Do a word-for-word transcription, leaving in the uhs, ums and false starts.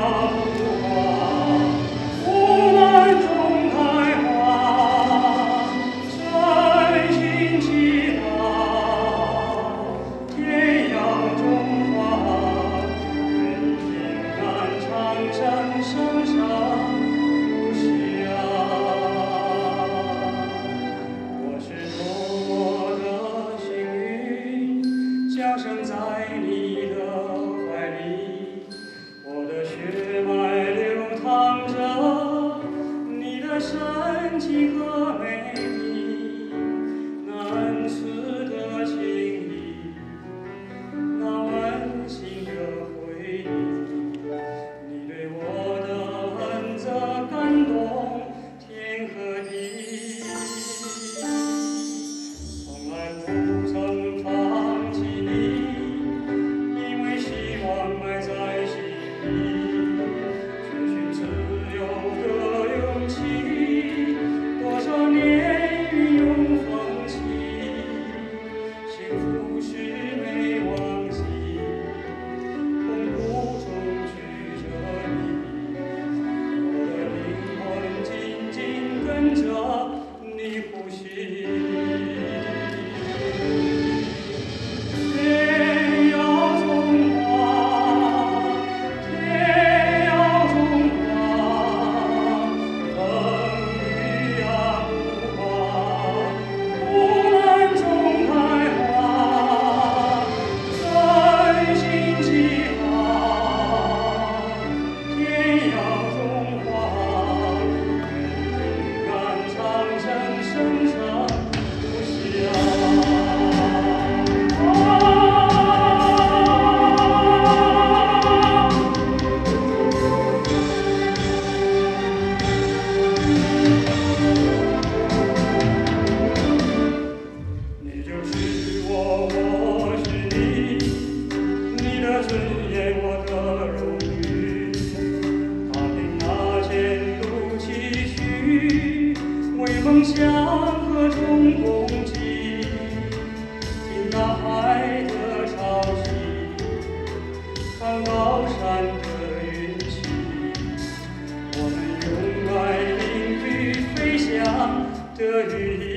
降生在你的怀里，我的血脉流淌着你的深情和美丽，那恩赐的情谊，那温馨的回忆，你对我的恩泽感动天和地，从来不曾放弃你。因为希望埋在心里，追寻自由的勇气，多少年云涌风起，幸福是没忘记，痛苦中举着你，我的灵魂紧紧跟着你呼吸。尊严，我的荣誉，踏平那前路崎岖，为梦想和衷共济，听大海的潮汐，看高山的云起，我们用爱领域飞翔的羽翼。